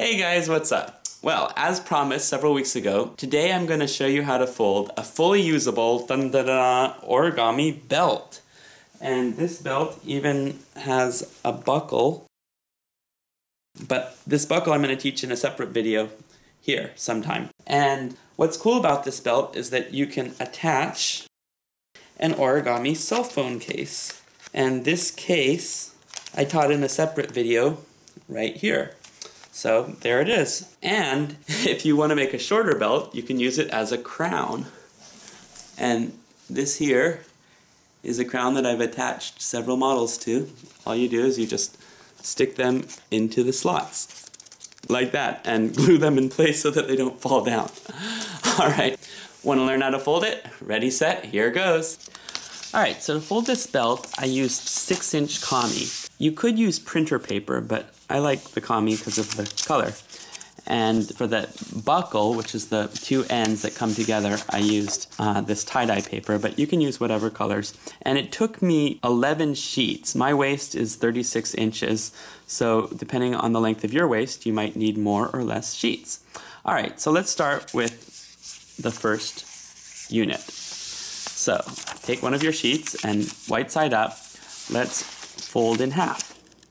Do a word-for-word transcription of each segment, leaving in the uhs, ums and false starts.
Hey guys, what's up? Well, as promised several weeks ago, today I'm going to show you how to fold a fully usable dun, dun, dun, origami belt. And this belt even has a buckle, but this buckle I'm going to teach in a separate video here sometime. And what's cool about this belt is that you can attach an origami cell phone case. And this case I taught in a separate video right here. So there it is. And if you want to make a shorter belt, you can use it as a crown. And this here is a crown that I've attached several models to. All you do is you just stick them into the slots like that and glue them in place so that they don't fall down. All right, want to learn how to fold it? Ready, set, here goes. All right, so to fold this belt, I used six inch kami. You could use printer paper, but I like the kami because of the color. And for the buckle, which is the two ends that come together, I used uh, this tie-dye paper, but you can use whatever colors. And it took me eleven sheets. My waist is thirty-six inches, so depending on the length of your waist, you might need more or less sheets. All right, so let's start with the first unit. So take one of your sheets and white side up, let's fold in half.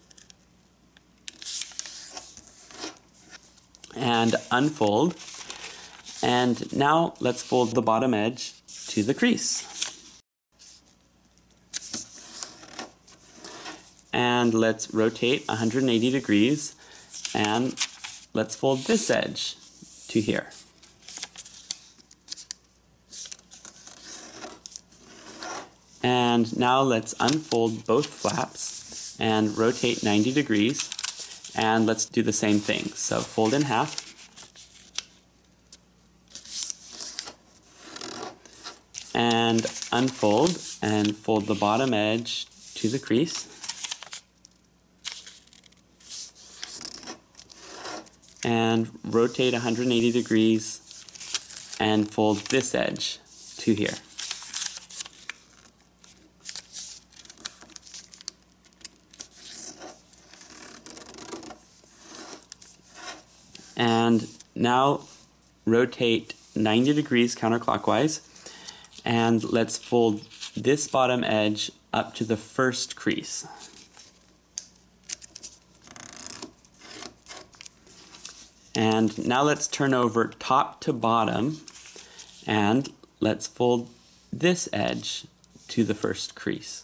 And unfold. And now let's fold the bottom edge to the crease. And let's rotate one hundred eighty degrees and let's fold this edge to here. And now let's unfold both flaps and rotate ninety degrees. And let's do the same thing. So fold in half. And unfold and fold the bottom edge to the crease. And rotate one hundred eighty degrees and fold this edge to here. And now rotate ninety degrees counterclockwise, and let's fold this bottom edge up to the first crease. And now let's turn over top to bottom, and let's fold this edge to the first crease.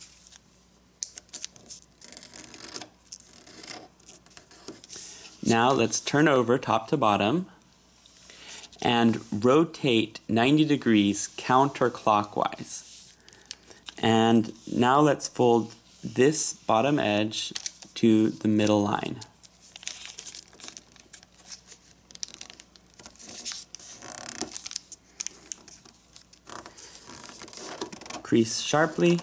Now let's turn over top to bottom and rotate ninety degrees counterclockwise. And now let's fold this bottom edge to the middle line. Crease sharply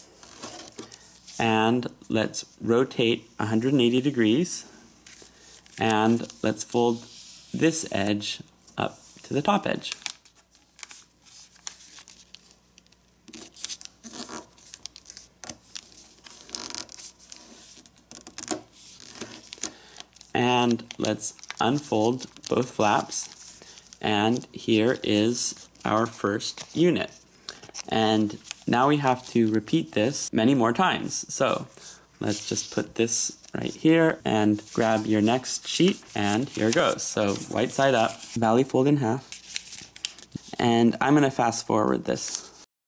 and let's rotate one hundred eighty degrees. And let's fold this edge up to the top edge. And let's unfold both flaps. And here is our first unit. And now we have to repeat this many more times. So let's just put this right here and grab your next sheet, and here goes. So white side up, valley fold in half, and I'm going to fast forward this.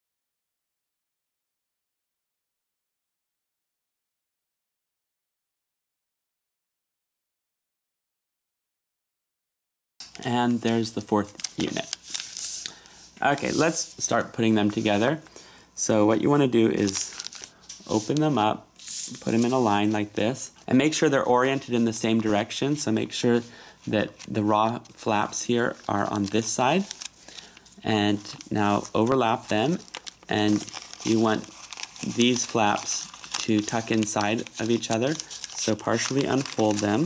And there's the fourth unit. Okay, let's start putting them together. So what you want to do is open them up, put them in a line like this, and make sure they're oriented in the same direction. So make sure that the raw flaps here are on this side. And now overlap them, and you want these flaps to tuck inside of each other. So partially unfold them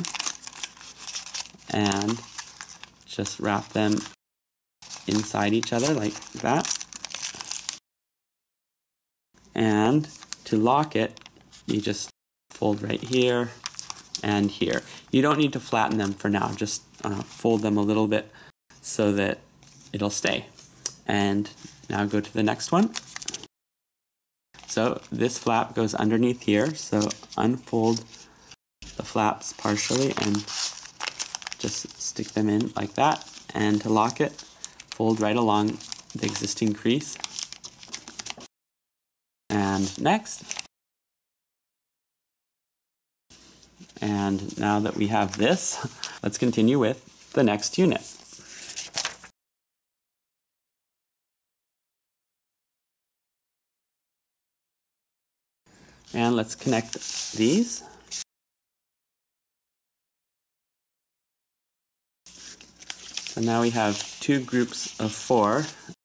and just wrap them inside each other like that. And to lock it, you just fold right here and here. You don't need to flatten them for now, just uh, fold them a little bit so that it'll stay. And now go to the next one. So this flap goes underneath here, so unfold the flaps partially and just stick them in like that. And to lock it, fold right along the existing crease. And next. And now that we have this, let's continue with the next unit. And let's connect these. So now we have two groups of four.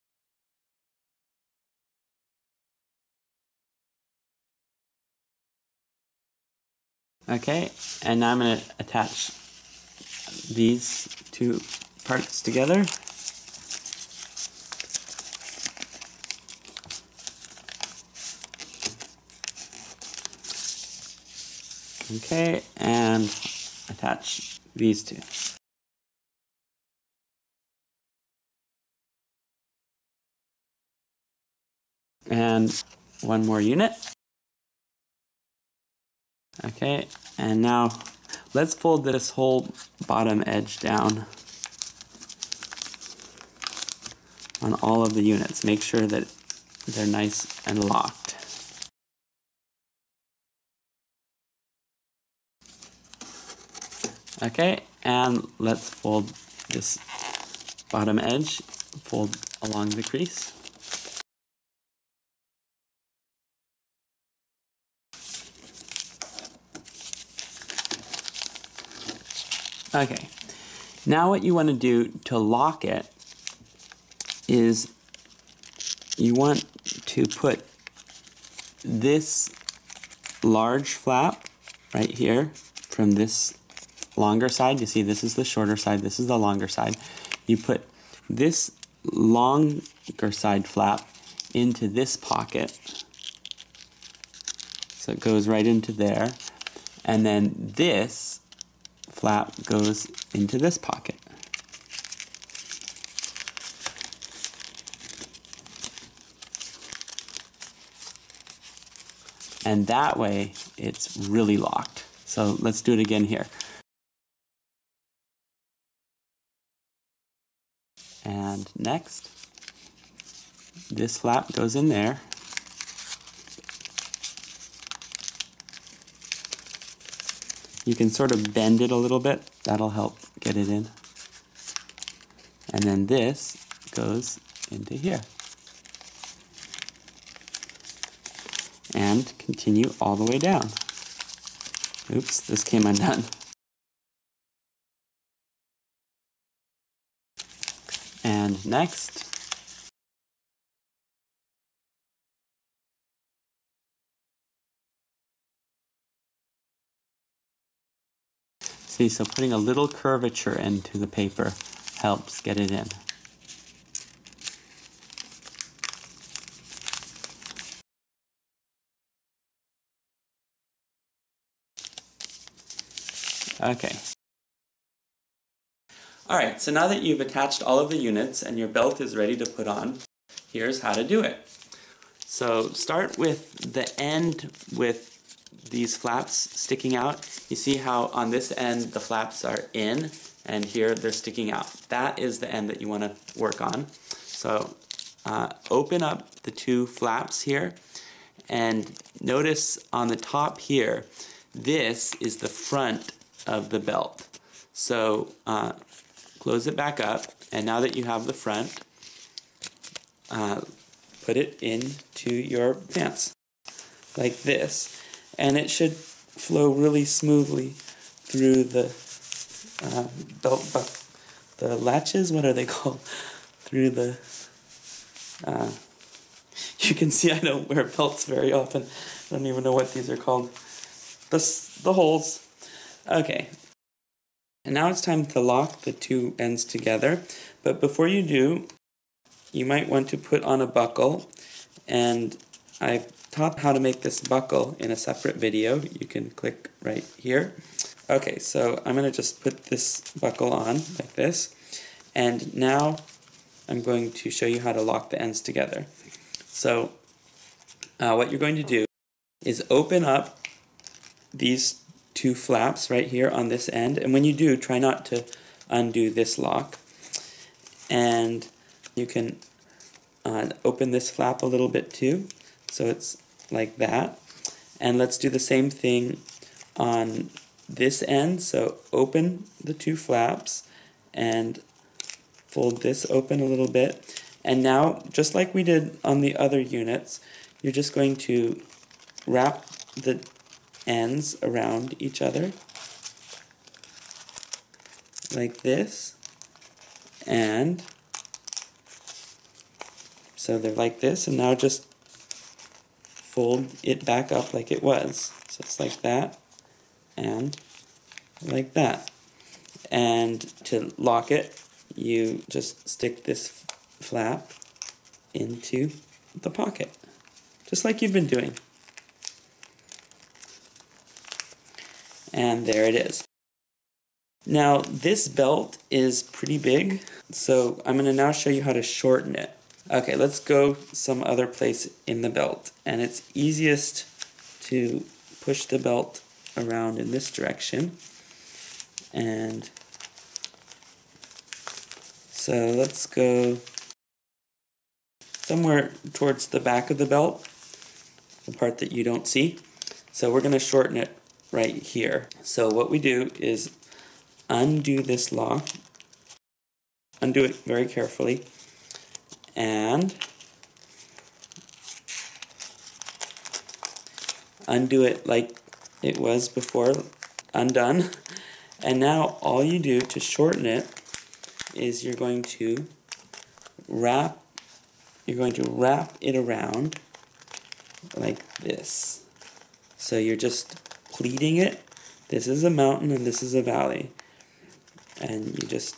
Okay, and now I'm going to attach these two parts together. Okay, and attach these two. And one more unit. Okay, and now let's fold this whole bottom edge down on all of the units. Make sure that they're nice and locked. Okay, and let's fold this bottom edge, fold along the crease. Okay, now what you want to do to lock it is you want to put this large flap right here from this longer side. You see, this is the shorter side, this is the longer side. You put this longer side flap into this pocket. So it goes right into there. And then this flap goes into this pocket. And that way it's really locked. So let's do it again here. And next, this flap goes in there. You can sort of bend it a little bit. That'll help get it in. And then this goes into here. And continue all the way down. Oops, this came undone. And next, see, so putting a little curvature into the paper helps get it in. Okay. Alright, so now that you've attached all of the units and your belt is ready to put on, here's how to do it. So start with the end with these flaps sticking out. You see how on this end the flaps are in and here they're sticking out. That is the end that you want to work on. So uh, open up the two flaps here and notice on the top here, this is the front of the belt. So uh, close it back up, and now that you have the front, uh, put it into your pants like this, and it should flow really smoothly through the uh, belt, but the latches, what are they called? Through the, uh, you can see I don't wear belts very often. I don't even know what these are called. The, the holes. Okay. And now it's time to lock the two ends together, but before you do, you might want to put on a buckle, and I've taught how to make this buckle in a separate video. You can click right here. Okay, so I'm going to just put this buckle on like this, and now I'm going to show you how to lock the ends together. So uh, what you're going to do is open up these two flaps right here on this end, and when you do, try not to undo this lock. And you can uh, open this flap a little bit too, so it's like that. And let's do the same thing on this end. So open the two flaps and fold this open a little bit. And now, just like we did on the other units, you're just going to wrap the ends around each other like this, and so they're like this, and now just fold it back up like it was. So it's like that and like that. And to lock it, you just stick this flap into the pocket, just like you've been doing. And there it is. Now this belt is pretty big, so I'm going to now show you how to shorten it. Okay, let's go some other place in the belt, and it's easiest to push the belt around in this direction. And so let's go somewhere towards the back of the belt, the part that you don't see. So we're going to shorten it right here. So what we do is undo this lock, undo it very carefully, and undo it like it was before, undone. And now all you do to shorten it is you're going to wrap, you're going to wrap it around like this. So you're just pleating it. This is a mountain and this is a valley. And you just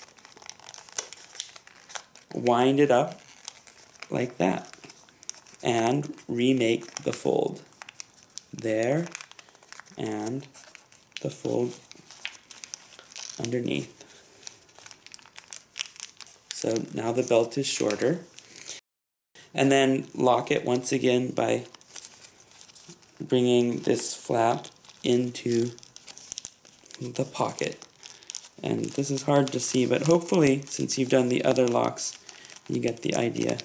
wind it up like that and remake the fold there and the fold underneath. So now the belt is shorter. And then lock it once again by bringing this flap into the pocket. And this is hard to see, but hopefully, since you've done the other locks, you get the idea.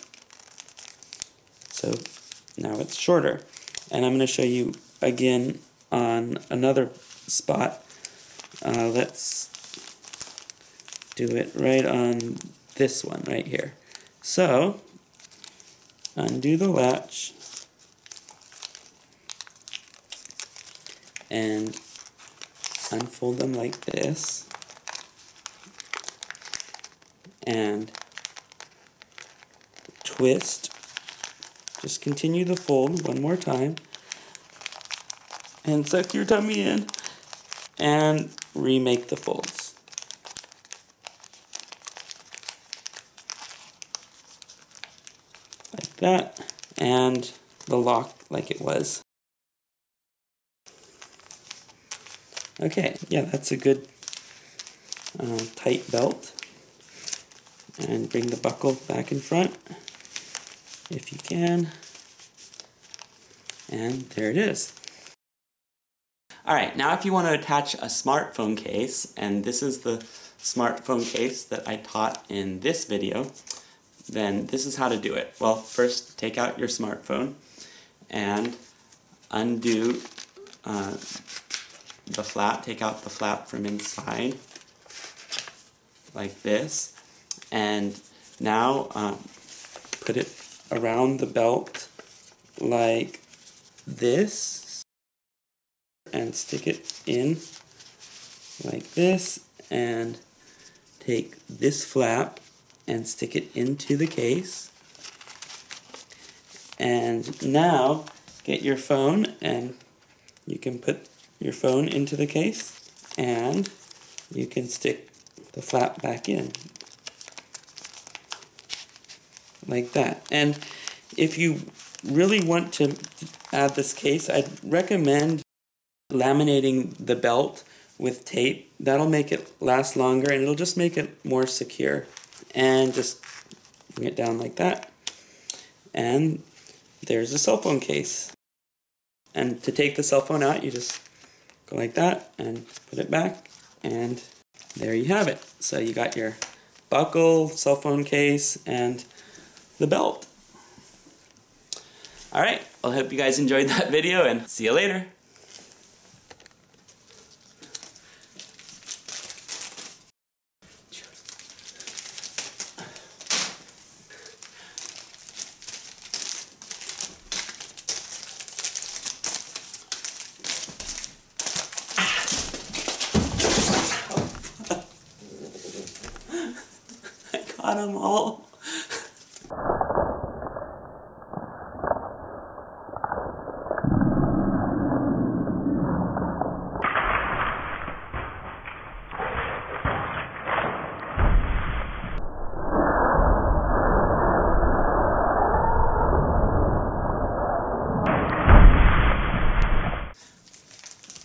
So now it's shorter. And I'm going to show you again on another spot. Uh, let's do it right on this one right here. So undo the latch and unfold them like this. And twist. Just continue the fold one more time. And suck your tummy in. And remake the folds. Like that. And the lock like it was. Okay, yeah, that's a good uh, tight belt. And bring the buckle back in front if you can. And there it is. Alright, now if you want to attach a smartphone case, and this is the smartphone case that I taught in this video, then this is how to do it. Well, first take out your smartphone and undo uh, the flap, take out the flap from inside like this. And now um, put it around the belt like this and stick it in like this, and take this flap and stick it into the case. And now get your phone, and you can put your phone into the case, and you can stick the flap back in like that. And if you really want to add this case, I'd recommend laminating the belt with tape. That'll make it last longer and it'll just make it more secure. And just bring it down like that. And there's a cell phone case. And to take the cell phone out, you just go like that and put it back, and there you have it. So you got your buckle, cell phone case, and the belt. Alright, I hope you guys enjoyed that video, and see you later. Got them all.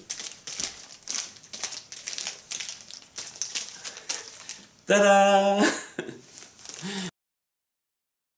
Ta-da!